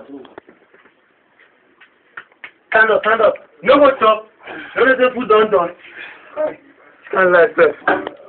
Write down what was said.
Stand up, stand up. No go chop. No let the food done. Stand like that.